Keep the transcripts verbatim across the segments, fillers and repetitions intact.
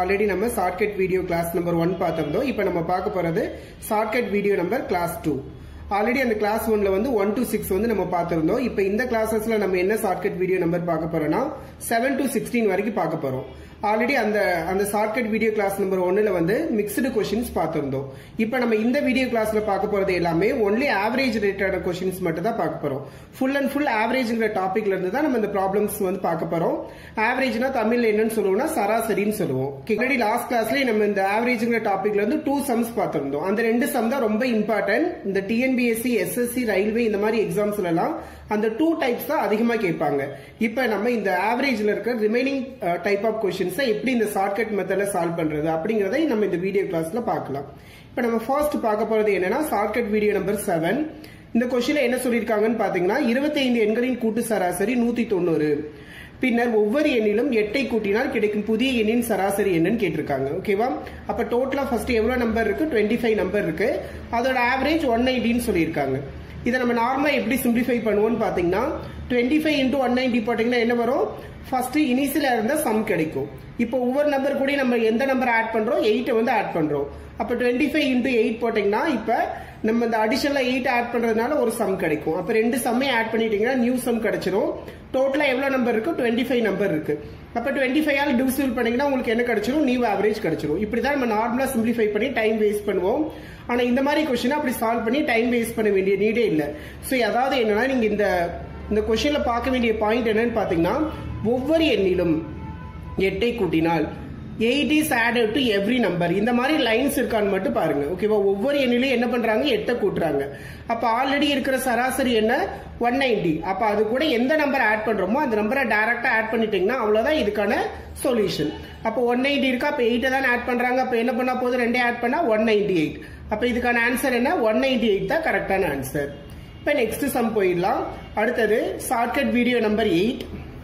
Already நம்ம shortcut video class number one பார்த்திருந்தோம். இப்போ நம்ம பார்க்க போறது shortcut video number class two. Already அந்த கிளாஸ் ஒன்ல வந்து ஒன் டு சிக்ஸ் வந்து நம்ம பார்த்திருந்தோம். இப்போ இந்த கிளாஸஸ்ல நம்ம என்ன ஷார்ட்கட் வீடியோ நம்பர் பார்க்க போறோம்னா செவன் டு சிக்ஸ்டீன் வரைக்கும் பார்க்க போறோம். ஆல்ரெடி அந்த அந்த ஷார்ட்கட் வீடியோ கிளாஸ் நம்பர் ஒன்னுல வந்து மிக்ஸ்டு கொஸ்டின்ஸ் பார்த்திருந்தோம். இப்போ நம்ம இந்த வீடியோ கிளாஸ்ல பார்க்க போறது எல்லாமே ஒன்லி ஆவரேஜ் ரிலேட்டட் கொஸ்டின்ஸ் மட்டும் தான் பார்க்க போறோம். ஃபுல் அண்ட் ஃபுல் ஆவரேஜ்ங்கிற டாபிக்ல இருந்து தான் நம்ம இந்த ப்ராப்ளம்ஸ் வந்து பார்க்க போறோம். ஆவரேஜ்னா தமிழ்ல என்னன்னு சொல்லுவோம்னா சராசரின்னு சொல்லுவோம். ஆல்ரெடி லாஸ்ட் கிளாஸ்ல நம்ம இந்த ஆவரேஜ்ங்கிற டாபிக்ல இருந்து டூ சம்ஸ் பார்த்திருந்தோம். அந்த ரெண்டு சம் தான் ரொம்ப இம்பார்ட்டன்ட். இந்த டிஎன்பிஎஸ்சி, எஸ்எஸ்சி, ரயில்வே இந்த மாதிரி எக்ஸாம்ஸ்ல எல்லாம் அந்த டூ டைப்ஸ் தான் அதிகமா கேட்பாங்க. இப்ப நம்ம இந்த ஆவரேஜ்ல இருக்க ரிமைனிங் டைப் ஆஃப் கொஸ்டின்ஸ் எப்படி இந்த ஷார்ட்கட் மெத்தட்ல சால்வ் பண்றது அப்படிங்கறதை நம்ம இந்த வீடியோ கிளாஸ்ல பார்க்கலாம். இப்ப நம்ம ஃபர்ஸ்ட் பார்க்க போறது என்னன்னா ஷார்ட்கட் வீடியோ நம்பர் செவன். இந்த கொஸ்டின்ல என்ன சொல்லிருக்காங்கன்னு பாத்தீங்கன்னா இருபத்தி ஐந்து எண்களின் கூட்டு சராசரி நூத்தி தொண்ணூறு. பின்னர் ஒவ்வொரு எண்ணிலும் எட்டை கூட்டினால் கிடைக்கும் புதிய எண்ணின் சராசரி என்னன்னு கேட்டிருக்காங்க. ஓகேவா? அப்ப டோட்டலா ஃபர்ஸ்ட் எவ்வளவு நம்பர் இருக்கு? டுவெண்ட்டி ஃபைவ் நம்பர் இருக்கு. அதோட ஆவரேஜ் ஒன் நைன்டின்னு சொல்லியிருக்காங்க. இதை நம்ம நார்மலா எப்படி சிம்பிளிஃபை பண்ணுவோம்னு பாத்தீங்கன்னா twenty five into one ninety போட்டீங்கன்னா என்ன வரும்? ஃபர்ஸ்ட் இனிஷியலா இருந்த சம் கிடைக்கும். இப்போ ஒவ்வொரு நம்பர் கூட நம்ம எந்த நம்பர் ஆட் பண்றோம்? எயிட் வந்து ஆட் பண்றோம். அப்ப டுவெண்ட்டி ஃபைவ் இன்டூ எயிட் போட்டீங்கன்னா இப்ப நம்ம இந்த அடிஷனலா எயிட் ஆட் பண்றதுனால ஒரு சம் கிடைக்கும். அப்ப ரெண்டு சம்மே ஆட் பண்ணிட்டீங்கன்னா நியூ சம் கிடைச்சிரும். டோட்டலா எவ்வளவு நம்பர் இருக்கு? டுவெண்ட்டி ஃபைவ் நம்பர் இருக்கு. அப்ப டுவெண்ட்டி ஃபைவ் ஆல் டிவிசிபிள் பண்ணீங்கன்னா உங்களுக்கு என்ன கிடைச்சிரும்? நியூ ஆவரேஜ் கிடைச்சிரும். இப்படிதான் நம்ம நார்மலா சிம்பிளிஃபை பண்ணி டைம் வேஸ்ட் பண்ணுவோம். ஆனா இந்த மாதிரி கொஸ்டின் அப்படி சால்வ் பண்ணி டைம் வேஸ்ட் பண்ண வேண்டிய நீடே இல்ல. சோ அதாவது என்னன்னா நீங்க இந்த இந்த கொஸ்டின்ல பார்க்க வேண்டிய பாயிண்ட் என்னன்னு பாத்தீங்கன்னா ஒவ்வொரு எண்ணிலும் எட்டை கூட்டினால் eight is added to every number. இந்த மாதிரி லைன்ஸ் இருக்கான்னு மட்டும் பாருங்க. ஓகேவா? ஒவ்வொரு எண்ணிலும் என்ன பண்றாங்க? எட்டை கூட்டுறாங்க. அப்ப ஆல்ரெடி இருக்கிற சராசரி என்ன? One ninety. அப்ப அது கூட எந்த நம்பர் ஆட் பண்றோமோ அந்த நம்பரை டைரக்டா ஆட் பண்ணிட்டீங்கன்னா அவ்வளவுதான் இதுக்கான சொல்யூஷன். அப்ப ஒன் நைன்டி இருக்கா? அப்ப எயிட் தான் ஆட் பண்றாங்க. அப்ப என்ன பண்ணா போதும்? ரெண்டே ஆட் பண்ணா ஒன் நைன்டி எயிட். அப்ப இதுக்கான ஆன்சர் என்ன? ஒன் நைன்டி எயிட் தான் கரெக்டான ஆன்சர். இப்ப நெக்ஸ்ட் சம் போயிடலாம். அடுத்தது shortcut video number eight.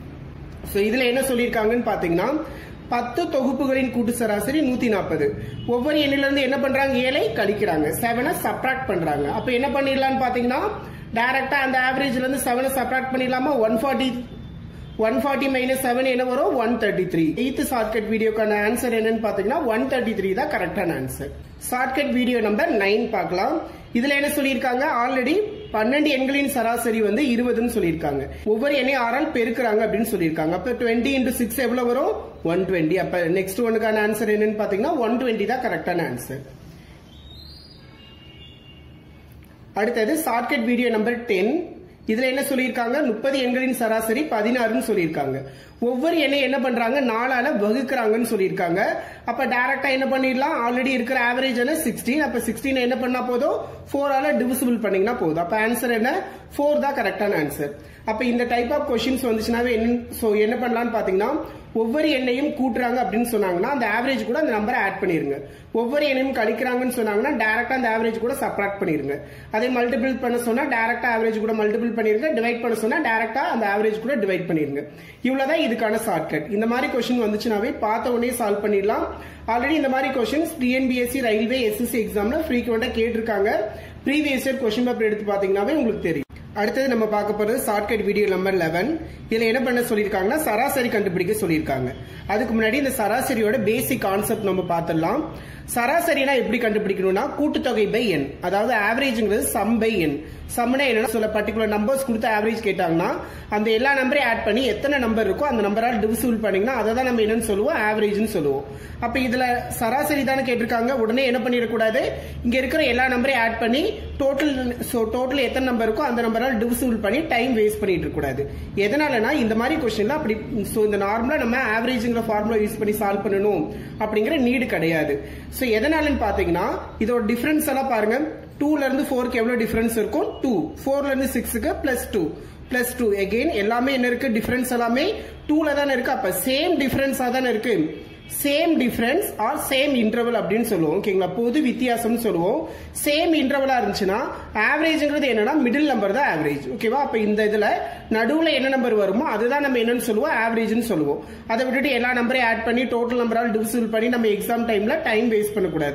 So இதுல என்ன சொல்லிருக்காங்கன்னு பாத்தீங்கன்னா பத்து தொகுப்புகளின் கூட்டு சராசரி நூத்தி நாற்பது. ஒவ்வொரு எண்ணில இருந்து என்ன பண்றாங்க? ஏழை கழிக்கிறாங்க, செவனை சப்ராக்ட் பண்றாங்க. அப்ப என்ன பண்ணிடலாம்னு பாத்தீங்கன்னா டைரக்டா அந்த ஆவரேஜ்ல இருந்து செவனை சப்ராக்ட் பண்ணிடலாமா? One forty one forty minus seven என்ன வரும்? One thirty three. Eighth shortcut வீடியோக்கான ஆன்சர் என்னன்னு பாத்தீங்கன்னா ஒன் தேர்ட்டி த்ரீ தான் கரெக்டான answer. Shortcut video number nine பார்க்கலாம். இதுல என்ன சொல்லியிருக்காங்க? ஆல்ரெடி பன்னெண்டு எண்களின் சராசரி வந்து இருபதுன்னு சொல்லியிருக்காங்க. ஒவ்வொரு எண்ணையும் ஆறால் பெருக்குறாங்க அப்படின்னு சொல்லியிருக்காங்க. அப்ப டுவெண்ட்டி இன்டூ சிக்ஸ் எவ்வளவு வரும்? One twenty. அப்ப நெக்ஸ்ட் ஒன்னுக்கான ஆன்சர் என்னன்னு பாத்தீங்கன்னா ஒன் டுவெண்ட்டி தான் கரெக்டான ஆன்சர். அடுத்தது ஷார்ட்கட் வீடியோ நம்பர் டென். இதுல என்ன சொல்லியிருக்காங்க? முப்பது எண்களின் சராசரி பதினாறுன்னு சொல்லியிருக்காங்க. ஒவ்வொரு எண்ணை என்ன பண்றாங்க? நாலால வகுக்கிறாங்கன்னு சொல்லியிருக்காங்க. அப்ப டைரக்டா என்ன பண்ணிடலாம்? ஆல்ரெடி இருக்கிற ஆவரேஜ் என்ன? சிக்ஸ்டீன். அப்ப சிக்ஸ்டீன் என்ன பண்ணா போதும்? ஃபோர் ஆல டிவிசிபிள் பண்ணீங்கன்னா போதும். அப்ப ஆன்சர் என்ன? ஃபோர் தான் கரெக்டான ஆன்சர். அப்ப இந்த டைப் ஆஃப் கொஸ்டின்ஸ் வந்துச்சுனாவே என்ன பண்ணலாம்னு பாத்தீங்கன்னா ஒவ்வொரு எண்ணையும் கூட்டுறாங்க அப்படின்னு சொன்னாங்கன்னா அந்த ஆவரேஜ் கூட அந்த நம்பரை ஆட் பண்ணிருங்க. ஒவ்வொரு எண்ணையும் கழிக்கிறாங்கன்னு சொன்னாங்கன்னா டைரக்டா அந்த ஆவரேஜ் கூட சப்ராக்ட் பண்ணிருங்க. அதே மல்டிபிள் பண்ண சொன்னா டைரக்டா ஆவரேஜ் கூட மல்டிபிள் பண்ணிருங்க. டிவைட் பண்ண சொன்னா டைரக்டா அந்த ஆவரேஜ் கூட டிவைட் பண்ணிருங்க. இவ்வளவுதான் இதுக்கான ஷார்ட்கட். இந்த மாதிரி கொஸ்டின் வந்துச்சுனாவே பார்த்த உடனே சால்வ் பண்ணிடலாம். ஆல்ரெடி இந்த மாதிரி கொஸ்டின்ஸ் டிஎன்பிஎஸ்சி, ரயில்வே, எஸ்எஸ்சி எக்ஸாம்ல ஃப்ரீக்வெண்டா கேட்டிருக்காங்க. ப்ரீவியஸ் இயர் கொஸ்டின் பேப்பர் எடுத்து பாத்தீங்கன்னாவே உங்களுக்கு தெரியும். அடுத்தது நம்ம பார்க்க போறது ஷார்ட்கட் வீடியோ நம்பர் லெவன். இதுல என்ன பண்ண சொல்லிருக்காங்கன்னா சராசரி கண்டுபிடிக்க சொல்லியிருக்காங்க. அதுக்கு முன்னாடி இந்த சராசரியோட பேசிக் கான்செப்ட் நம்ம பார்த்துடலாம். சராசரினா எப்படி கண்டுபிடிக்கணும்னா கூட்டுத்தொகை பை எண், அதாவது ஆவரேஜ்ங்கிறது சம் பை எண். சம்னா என்னன்னா சில பர்டிகுலர் நம்பர்ஸ் கொடுத்து ஆவரேஜ் கேட்டாங்கன்னா அந்த எல்லா நம்பரையும் ஆட் பண்ணி எத்தனை நம்பர் இருக்கோ அந்த நம்பரால் டிவிசிபிள் பண்ணீங்கன்னா அதை தான் நம்ம என்னன்னு சொல்லுவோம்? ஆவரேஜ்னு சொல்லுவோம். அப்ப இதுல சராசரி தானே கேட்டிருக்காங்க. உடனே என்ன பண்ணிடக்கூடாது? இங்க இருக்கிற எல்லா நம்பரையும் ஆட் பண்ணி டோட்டல் டோட்டல் எத்தனை நம்பர் இருக்கோ அந்த நம்பரால் டிவிசிபிள் பண்ணி டைம் வேஸ்ட் பண்ணிட்டு இருக்க கூடாது. எதனாலனா இந்த மாதிரி கொஸ்டின்ல அப்படி இந்த நார்மலா நம்ம ஆவரேஜ்ங்கிற ஃபார்முலா யூஸ் பண்ணி சால்வ் பண்ணணும் அப்படிங்கிற நீடு கிடையாது. சோ எதனாலன்னு பாத்தீங்கன்னா இதோட டிஃபரன்ஸ் எல்லாம் பாருங்க. டூல இருந்து ஃபோருக்கு எவ்வளவு டிஃபரன்ஸ் இருக்கும்? டூ. ஃபோர்ல இருந்து சிக்ஸுக்கு plus two plus two. Again எல்லாமே என்ன இருக்கு? டிஃபரன்ஸ் எல்லாமே டூல தானே இருக்கு. அப்ப சேம் டிஃபரன்ஸா தானே இருக்கு. Same difference or same interval அப்படின்னு சொல்லுவோம். ஓகேங்களா? பொது வித்தியாசம் சொல்லுவோம். சேம் இன்டர்வலா இருந்துச்சுன்னா ஆவரேஜ்ங்கிறது என்னன்னா மிடில் நம்பர் தான் ஆவரேஜ். ஓகேவா? அப்ப இந்த இதுல நடுவுல என்ன நம்பர் வருமோ அதுதான் நம்ம என்னன்னு சொல்லுவோம்? ஆவரேஜ்னு சொல்லுவோம். அதை விட்டுட்டு எல்லா நம்பரையும் ஆட் பண்ணி டோட்டல் நம்பரால் டிவிசிபிள் பண்ணி நம்ம எக்ஸாம் டைம்ல டைம் வேஸ்ட் பண்ணக்கூடாது.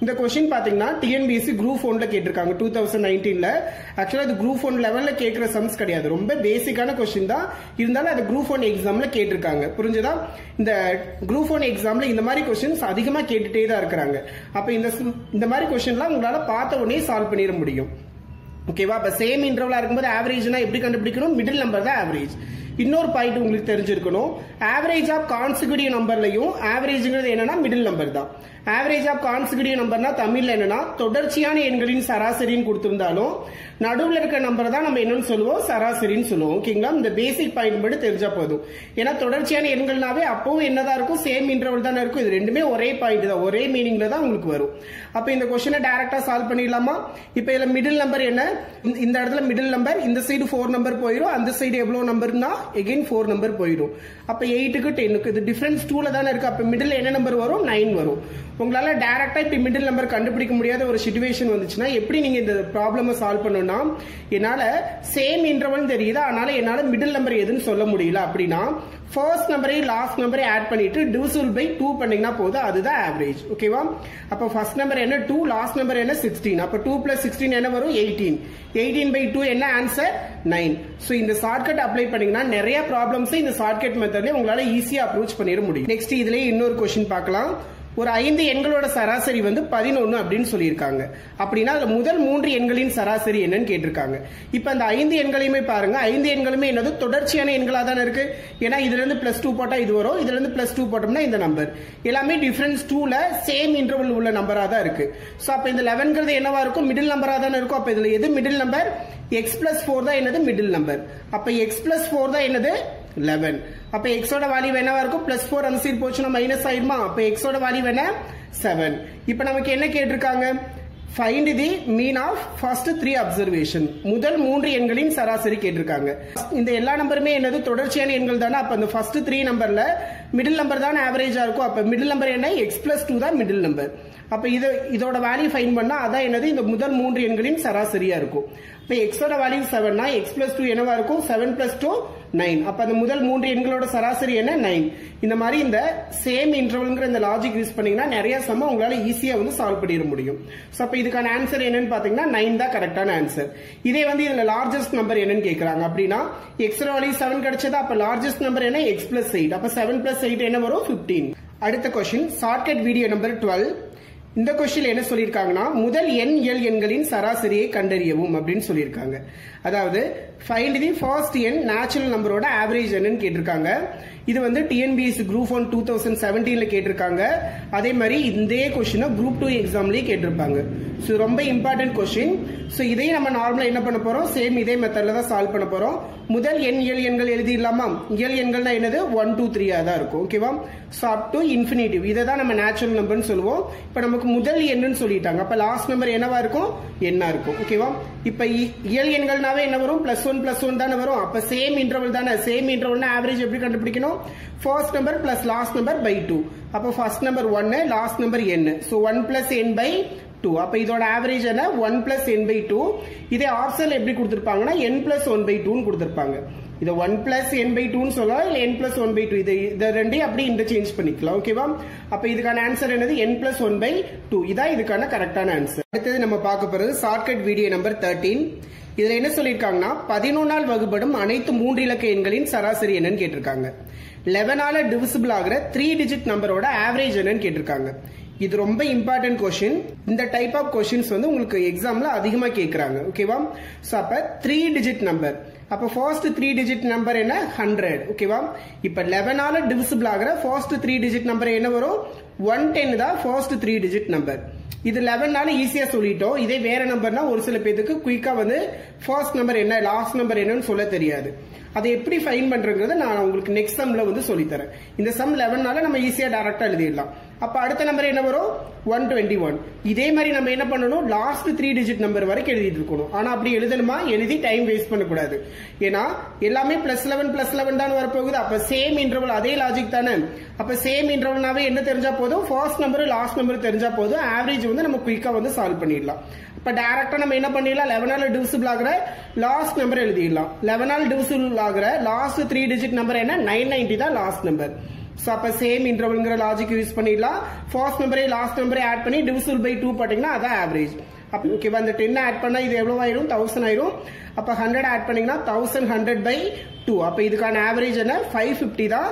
இந்த क्वेश्चन பாத்தீங்கன்னா டிஎன்பிஎஸ்சி குரூப் ஒன்ல கேட்டிருக்காங்க டூ தௌசண்ட் நைன்டீன்ல. ஆக்சுவலா அது குரூப் ஒன் லெவல்ல கேட்கிற சம்ஸ் கிடையாது, ரொம்ப பேசிக்கான क्वेश्चन தான். இருந்தாலும் அது குரூப் ஒன் எக்ஸாம்ல கேட்டிருக்காங்க. புரிஞ்சதா? இந்த குரூப் ஒன் எக்ஸாம்ல இந்த மாதிரி क्वेश्चंस அதிகமா கேட்டுட்டே தான் இருக்காங்க. அப்ப இந்த இந்த மாதிரி क्वेश्चनலாம் உங்களால பார்த்த உடனே சால்வ் பண்ணிட முடியும். ஓகேவா? அப்ப சேம் இன்டர்வலா இருக்கும்போது ஆவரேஜ்னா எப்படி கண்டுபிடிக்கணும்? மிடில் நம்பர் தான் ஆவரேஜ். இன்னொரு பாயிண்ட் உங்களுக்கு தெரிஞ்சிருக்கணும், ஆவரேஜ் ஆஃப் கான்சிக்யூட்டிவ் நம்பர்லயும் ஆவரேஜ்ங்கிறது என்னன்னா மிடில் நம்பர் தான். ஆவரேஜ் ஆஃப் கான்சிக்யூட்டிவ் நம்பர்னா தமிழ்ல என்னன்னா தொடர்ச்சியான எண்களின் சராசரின்னு கொடுத்திருந்தாலும் நடுவில் இருக்க நம்பர் தான் நம்ம என்னன்னு சொல்லுவோம், சராசரின்னு சொல்லுவோம். ஓகேங்களா? இந்த பேசிக் பாயிண்ட் மட்டும் தெரிஞ்சா போதும். ஏன்னா தொடர்ச்சியான எண்கள்னாவே அப்பவும் என்னதான் இருக்கும், சேம் இன்டர்வல் தானே இருக்கும். இது ரெண்டுமே ஒரே பாயிண்ட் தான், ஒரே மீனிங்ல தான் உங்களுக்கு வரும். அப்ப இந்த क्वेश्चனை டைரக்டா சால்வ் பண்ணிடலாமா? இப்ப இதுல மிடில் நம்பர் என்ன? இந்த இடத்துல மிடில் நம்பர், இந்த சைடு ஃபோர் நம்பர் போயிடும், அந்த சைடு எவ்வளவு நம்பர்னா எகைன் ஃபோர் நம்பர் போயிடும். அப்ப எயிட்டுக்கு டென்னுக்கு இது டிஃபரன்ஸ் டூல தானே இருக்கு. அப்ப மிடில் என்ன நம்பர் வரும்? நைன் வரும். உங்களால டைரக்டா இப்ப மிடில் நம்பர் கண்டுபிடிக்க முடியாத ஒரு சிச்சுவேஷன் வந்துச்சுன்னா எப்படி நீங்க இந்த ப்ராப்ளம சால்வ் பண்ணணும்னா, என்னால சேம் இன்டர்வல் தெரியுது, அதனால என்னால மிடில் நம்பர் எதுன்னு சொல்ல முடியல அப்படின்னா ஃபர்ஸ்ட் நம்பரை லாஸ்ட் நம்பரை ஆட் பண்ணிட்டு டிவிசிபிள் பை டூ பண்ணீங்கன்னா போதும், அதுதான் ஆவரேஜ். ஓகேவா? அப்ப ஃபர்ஸ்ட் நம்பர் என்ன? டூ, லாஸ்ட் நம்பர் என்ன? சிக்ஸ்டீன். அப்ப டூ பிளஸ் சிக்ஸ்டீன் என்ன வரும்? எயிட்டீன். எயிட்டீன் பை டூ என்ன ஆன்சர்? நைன். சோ இந்த ஷார்ட்கட் அப்ளை பண்ணீங்கன்னா நிறைய ப்ராப்ளம்ஸ் இந்த ஷார்ட்கட் மெத்தட்ல உங்களால ஈஸியா அப்ரோச் பண்ணிட முடியும். நெக்ஸ்ட் இதுலயே இன்னொரு क्वेश्चन பார்க்கலாம். ஒரு ஐந்து எண்களோட சராசரி வந்து பதினொன்னு அப்படின்னு சொல்லியிருக்காங்க. அப்படின்னா அதுல முதல் மூன்று எண்களின் சராசரி என்னன்னு கேட்டிருக்காங்க. இப்ப அந்த ஐந்து எண்களையுமே பாருங்க, ஐந்து எண்களுமே என்னது தொடர்ச்சியான எண்களா தானே இருக்கு. ஏன்னா இதுல இருந்து பிளஸ் டூ போட்டா இது வரும், இதுல இருந்து பிளஸ் டூ போட்டோம்னா இந்த நம்பர் எல்லாமே டிஃபரன்ஸ் டூல சேம் இன்டர்வல் உள்ள நம்பரா தான் இருக்கு. சோ அப்ப இந்த லெவன்ங்கிறது என்னவா இருக்கும்? மிடில் நம்பரா தானே இருக்கும். அப்ப இதுல எது middle number? X plus four தான் என்னது மிடில் நம்பர். அப்ப எக்ஸ் பிளஸ் போர் தான் என்னது லெவன். அப்ப x ஓட வேல்யூ என்னவா இருக்கும்? பிளஸ் ஃபோர் அந்த சைடு போச்சுன்னா மைனஸ் ஆயிடுமா? அப்ப x ஓட வேல்யூ என்ன? செவன். இப்ப நமக்கு என்ன கேட்டிருக்காங்க? Find the mean of first three observation. முதல் மூன்று எண்களின் சராசரி கேட்டிருக்காங்க. இந்த எல்லா நம்பருமே என்னது தொடர்ச்சியான எண்கள் தானே. அப்ப அந்த ஃபர்ஸ்ட் த்ரீ நம்பர்ல மிடில் நம்பர் தான் ஆவரேஜா இருக்கும். அப்ப மிடில் நம்பர் என்ன? எக்ஸ் பிளஸ் டூ தான் மிடில் நம்பர். அப்ப இது இதோட வேல்யூ ஃபைண்ட் பண்ணா அதான் என்னது இந்த முதல் மூன்று எண்களின் சராசரியா இருக்கும். இப்ப எக்ஸோட வேல்யூ செவன்னா எக்ஸ் பிளஸ் டூ என்னவா இருக்கும்? Seven plus two nine. அப்ப அந்த முதல் மூன்று எண்களோட சராசரி என்ன? நைன். இந்த மாதிரி இந்த சேம் இன்டர்வல்ங்கிற இந்த லாஜிக் யூஸ் பண்ணீங்கன்னா நிறைய சம்ம உங்களால ஈஸியா வந்து சால்வ் பண்ணிட முடியும். சோ அப்ப இதுக்கான ஆன்சர் என்னன்னு பாத்தீங்கன்னா நைன் தான் கரெக்டான ஆன்சர். இதே வந்து இதுல லார்ஜஸ்ட் நம்பர் என்னன்னு கேக்குறாங்க. அப்படின்னா எக்ஸ் வேல்யூ செவன் கிடைச்சதா, அப்ப லார்ஜஸ்ட் நம்பர் என்ன? X plus eight. அப்ப செவன் பிளஸ் எயிட் என்ன வரும்? பிப்டீன். அடுத்த question shortcut video number twelve. இந்த क्वेश्चन என்ன சொல்லிருக்காங்கன்னா முதல் எண் இயல் எண்களின் சராசரியை கண்டறியவும் அப்படின்னு சொல்லியிருக்காங்க. அதாவது ஃபைண்ட் தி ஃபர்ஸ்ட் எண் நேச்சுரல் நம்பரோட ஆவரேஜ் என்னன்னு கேட்டிருக்காங்க. இது வந்து TNPSC group one two thousand செவன்டீன்ல கேட்டிருக்காங்க. அதே மாதிரி இந்த क्वेश्चन குரூப் டூ எக்ஸாம்லயே கேட்டிருப்பாங்க. ஸோ ரொம்ப இம்பார்ட்டன்ட் क्वेश्चन. ஸோ இதையும் நம்ம நார்மலா என்ன பண்ண போறோம்? சேம் இதே மெத்தட்ல தான் சால்வ் பண்ண போறோம். முதல் எண் இயல் எண்கள் எழுதிடலாமா? இயல் எண்கள்னா என்னது? ஒன் டூ த்ரீ தான் இருக்கும். ஓகேவா? ஸோ அப் டு இன்ஃபினிட்டிவ் இதை தான் நம்ம நேச்சுரல் நம்பர்னு சொல்லுவோம். இப்ப நமக்கு முதல் எண்ணுன்னு சொல்லிட்டாங்க. அப்ப லாஸ்ட் நம்பர் என்னவா இருக்கும்? எண்ணா இருக்கும். ஓகேவா? இப்ப இயல் எண்கள்னாவே என்ன வரும்? பிளஸ் ஒன் பிளஸ் ஒன் தானே வரும். அப்ப சேம் இன்டர்வல் தானே. சேம் இன்டர்வல்னா ஆவரேஜ் எப்படி கண்டுபிடிக்கணும்? First number plus last number by two. அப்ப ஃபர்ஸ்ட் நம்பர் ஒன்னு, last number n. So one plus n by two. அப்ப இதோட ஆவரேஜ் என்ன? One plus n by two. இதே ஆப்ஷன் எப்படி கொடுத்திருப்பாங்கன்னா என் பிளஸ் ஒன் பை டூன்னு கொடுத்திருப்பாங்க. இதை ஒன் பிளஸ் என் பை டூன்னு சொல்லலாம், இல்ல n plus one by two. இதை ரெண்டையும் அப்படி இன்டர்சேஞ்ச் பண்ணிக்கலாம். ஓகேவா? அப்ப இதுக்கான ஆன்சர் என்னது? N plus one by two. இதான் இதுக்கான கரெக்டான ஆன்சர். அடுத்தது நம்ம பார்க்க போறது ஷார்ட்கட் வீடியோ நம்பர் தேர்ட்டீன். இதுல என்ன சொல்லிருக்காங்கன்னா பதினொன்னால் வகுப்படும் அனைத்து மூன்று இலக்க எண்களின் சராசரி என்னன்னு கேட்டிருக்காங்க. லெவனால டிவிசிபிள் ஆகிற த்ரீ டிஜிட் நம்பரோட ஆவரேஜ் என்னன்னு கேட்டிருக்காங்க. இது ரொம்ப இம்பார்ட்டன்ட் क्वेश्चन. இந்த டைப் ஆஃப் क्वेश्चंस வந்து உங்களுக்கு எக்ஸாம்ல அதிகமா கேக்குறாங்க. ஓகேவா? சோ அப்ப த்ரீ டிஜிட் நம்பர். அப்ப ஃபர்ஸ்ட் த்ரீ டிஜிட் நம்பர் என்ன? ஹண்ட்ரட். ஓகேவா? இப்ப லெவனால டிவிசிபிள் ஆகிற ஃபர்ஸ்ட் த்ரீ டிஜிட் நம்பர் என்ன வரும்? ஒன் டென் தான் ஃபர்ஸ்ட் த்ரீ டிஜிட் நம்பர். இது லெவன்னால ஈஸியா சொல்லிட்டோம். இதே வேற நம்பர்னா ஒரு சில பேருக்கு குயிக்கா வந்து ஃபர்ஸ்ட் நம்பர் என்ன லாஸ்ட் நம்பர் என்னன்னு சொல்ல தெரியாது. அதை எப்படி ஃபைன் பண்றதுங்கிறத நான் உங்களுக்கு நெக்ஸ்ட் சம்ல வந்து சொல்லி தரேன். இந்த சம் லெவன்னால நம்ம ஈஸியா டைரக்டா எழுதிடலாம். அப்ப அடுத்த நம்பர் என்ன வரும்? One twenty one. இதே மாதிரி நம்ம என்ன பண்ணணும்? லாஸ்ட் த்ரீ டிஜிட் நம்பர் வரைக்கும் எழுதிட்டு இருக்கணும். ஆனா அப்படி எழுதணுமா? எழுதி டைம் வேஸ்ட் பண்ணக்கூடாது. ஏன்னா எல்லாமே பிளஸ் லெவன் பிளஸ் லெவன் தான் வரப்போகுது. அப்ப சேம் இன்டர்வல் அதே லாஜிக் தானே. அப்ப சேம் இன்டர்வல்னாவே என்ன தெரிஞ்சா போதும்? ஃபர்ஸ்ட் நம்பர் லாஸ்ட் நம்பர் தெரிஞ்சா போதும். ஆவரேஜ் வந்து நம்ம குயிக்கா வந்து சால்வ் பண்ணிடலாம். இப்ப டைரக்டா நம்ம என்ன பண்ணிடலாம்? லெவனால டிவிசிபிள் ஆகிற லாஸ்ட் நம்பர் எழுதிடலாம். லெவனால டிவிசிபிள் ஆகிற லாஸ்ட் த்ரீ டிஜிட் நம்பர் என்ன? நைன் நைன்டி தான் லாஸ்ட் நம்பர். சோ அப்ப சேம் இன்டர்வல்ங்கிற லாஜிக் யூஸ் பண்ணிடலாம். ஃபர்ஸ்ட் நம்பரே லாஸ்ட் நம்பரே ஆட் பண்ணி டிவிசிபிள் பை டூ போட்டீங்கன்னா அதான் ஆவரேஜ். அப்ப ஓகேவா, இந்த டென் ஆட் பண்ணா இது எவ்வளவு ஆயிரும், தௌசண்ட் ஆயிரும். அப்ப ஹண்ட்ரட் ஆட் பண்ணீங்கன்னா தௌசண்ட் ஹண்ட்ரட் பை டூ. அப்ப இதுக்கான ஆவரேஜ் என்ன, ஃபைவ் பிப்டி தான்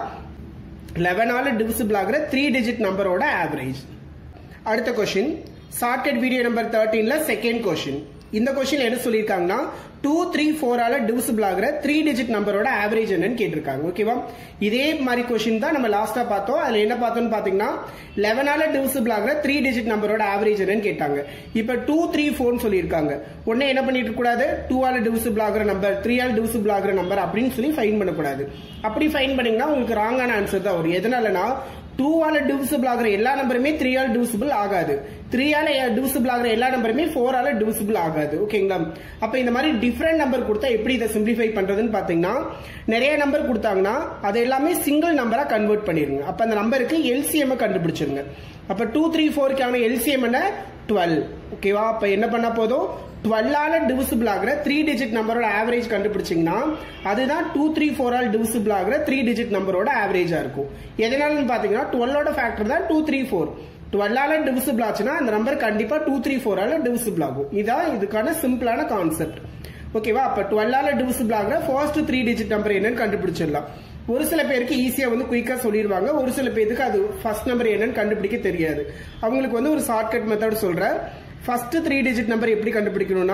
லெவன் ஆல டிவிசிபிள் ஆகிற த்ரீ டிஜிட் நம்பரோட ஆவரேஜ். அடுத்த கொஸ்டின் ஷார்ட்கட் வீடியோ நம்பர் தேர்ட்டீன்ல செகண்ட் கொஸ்டின். இந்த கொஸ்டின் என்ன சொல்லிருக்காங்கன்னா டூ த்ரீ ஃபோர் ஆல டிவிசிபிள் ஆகிற த்ரீ டிஜிட் நம்பரோட ஆவரேஜ் என்னன்னு கேட்டிருக்காங்க. ஓகேவா, இதே மாதிரி கொஸ்டின் தான் நம்ம லாஸ்டா பார்த்தோம். அதுல என்ன பார்த்தோம்னு பாத்தீங்கன்னா லெவன் ஆல டிவிசிபிள் ஆகிற த்ரீ டிஜிட் நம்பரோட ஆவரேஜ் என்னன்னு கேட்டாங்க. இப்ப டூ த்ரீ ஃபோர் சொல்லியிருக்காங்க. உடனே என்ன பண்ணிட்டு கூடாது, டூ ஆல டிவிசிபிள் ஆகிற நம்பர், த்ரீ ஆல டிவிசிபிள் ஆகிற நம்பர் அப்படின்னு சொல்லி ஃபைன் பண்ணக்கூடாது. அப்படி ஃபைன் பண்ணீங்கன்னா உங்களுக்கு ராங்கான ஆன்சர் தான் வரும். எதனாலனா டூ ஆல டிவிசிபிள் ஆகிற எல்லா நம்பருமே த்ரீ ஆல டிவிசிபிள் ஆகாது, த்ரீ ஆல டிவிசிபிள் ஆகிற எல்லா நம்பருமே ஃபோர் ஆல டிவிசிபிள் ஆகாது. ஓகேங்களா, அப்ப இந்த மாதிரி டிஃபரெண்ட் நம்பர் கொடுத்தா எப்படி இதை சிம்பிளிஃபை பண்றதுன்னு பாத்தீங்கன்னா நிறைய நம்பர் கொடுத்தாங்கன்னா அது எல்லாமே சிங்கிள் நம்பரா கன்வெர்ட் பண்ணிருங்க. அப்ப அந்த நம்பருக்கு எல்சிஎம் கண்டுபிடிச்சிருங்க. அப்ப டூ த்ரீ ஃபோருக்கான எல்சிஎம் என்ன, டுவெல். ஓகேவா, அப்ப என்ன பண்ணா போதும், டுவெல் ஆல டிவிசிபிள் ஆகிற த்ரீ டிஜிட் நம்பரோட ஆவரேஜ் கண்டுபிடிச்சீங்கன்னா அதுதான் டூ த்ரீ ஃபோர் ஆல் டிவிசிபிள் ஆகிற த்ரீ டிஜிட் நம்பரோட ஆவரேஜா இருக்கும். எதனால பாத்தீங்கன்னா டுவெல்லோட ஃபேக்டர் தான் டூ த்ரீ ஃபோர். டுவெல் ஆல டிவிசிபிள் ஆச்சுன்னா அந்த நம்பர் கண்டிப்பா டூ த்ரீ ஃபோர் ஆல டிவிசிபிள் ஆகும். இதான் இதுக்கான சிம்பிளான கான்செப்ட். ஓகேவா, அப்ப டுவெல் ஆல டிவிசிபிள் ஆகிற ஃபர்ஸ்ட் த்ரீ டிஜிட் நம்பர் என்னன்னு கண்டுபிடிச்சிடலாம். ஒரு சில பேருக்கு ஈஸியா வந்து குயிக்கா சொல்லிடுவாங்க, ஒரு சில பேருக்கு அது ஃபர்ஸ்ட் நம்பர் என்னன்னு கண்டுபிடிக்க தெரியாது. அவங்களுக்கு வந்து ஒரு ஷார்ட்கட் மெத்தட் சொல்றேன். ஃபர்ஸ்ட் த்ரீ டிஜிட் நம்பர் எப்படி கண்டுபிடிக்கணும்னா,